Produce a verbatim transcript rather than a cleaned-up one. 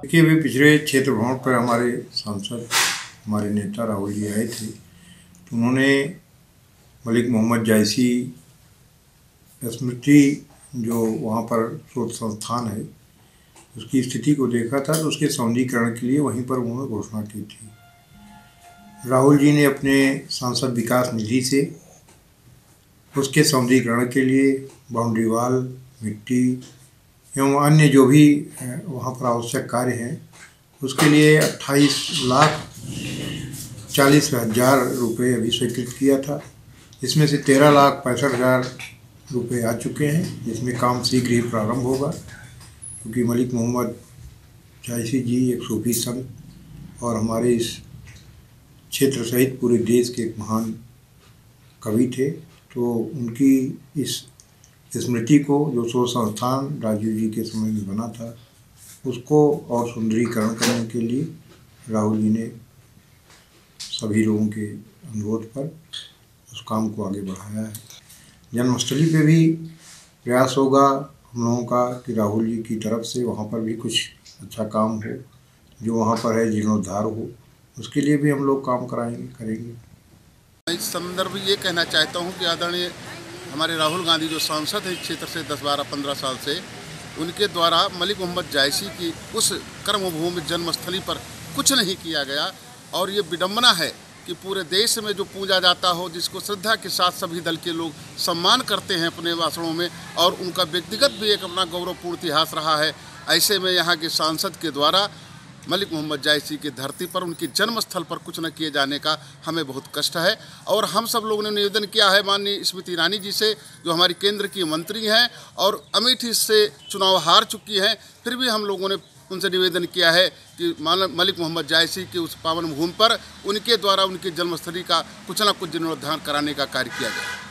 देखिए, अभी पिछले क्षेत्र भ्रमण पर हमारे सांसद हमारे नेता राहुल जी आए थे, तो उन्होंने मलिक मोहम्मद जायसी स्मृति जो वहाँ पर शोध संस्थान है उसकी स्थिति को देखा था, तो उसके सौंदर्यीकरण के लिए वहीं पर उन्होंने घोषणा की थी। राहुल जी ने अपने सांसद विकास निधि से उसके सौंदर्यीकरण के लिए बाउंड्री वाल, मिट्टी एवं अन्य जो भी वहाँ पर आवश्यक कार्य हैं उसके लिए अट्ठाईस लाख चालीस हज़ार रुपये अभी स्वीकृत किया था। इसमें से तेरह लाख पैंसठ हज़ार रुपये आ चुके हैं, जिसमें काम शीघ्र ही प्रारंभ होगा, क्योंकि मलिक मोहम्मद जायसी जी एक सूफी संत और हमारे इस क्षेत्र सहित पूरे देश के एक महान कवि थे। तो उनकी इस स्मृति को जो शोध संस्थान राजीव जी के समय में बना था उसको और सुंदरीकरण करने के लिए राहुल जी ने सभी लोगों के अनुरोध पर उस काम को आगे बढ़ाया है। जन्मस्थली पे भी प्रयास होगा हम लोगों का कि राहुल जी की तरफ से वहाँ पर भी कुछ अच्छा काम हो, जो वहाँ पर है जीर्णोद्धार हो, उसके लिए भी हम लोग काम कराएंगे करेंगे। इस संदर्भ ये कहना चाहता हूँ कि आदरणीय हमारे राहुल गांधी जो सांसद है इस क्षेत्र से दस बारह पंद्रह साल से, उनके द्वारा मलिक मोहम्मद जायसी की उस कर्मभूमि जन्मस्थली पर कुछ नहीं किया गया। और ये विडंबना है कि पूरे देश में जो पूजा जाता हो, जिसको श्रद्धा के साथ सभी दल के लोग सम्मान करते हैं अपने भाषणों में, और उनका व्यक्तिगत भी एक अपना गौरवपूर्ण इतिहास रहा है, ऐसे में यहाँ के सांसद के द्वारा मलिक मोहम्मद जायसी की धरती पर उनके जन्म स्थल पर कुछ न किए जाने का हमें बहुत कष्ट है। और हम सब लोगों ने निवेदन किया है माननीय स्मृति ईरानी जी से, जो हमारी केंद्र की मंत्री हैं और अमेठी से चुनाव हार चुकी हैं, फिर भी हम लोगों ने उनसे निवेदन किया है कि मलिक मोहम्मद जायसी की उस पावन भूमि पर उनके द्वारा उनकी जन्मस्थली का कुछ न कुछ जीर्णोद्धार कराने का कार्य किया जाए।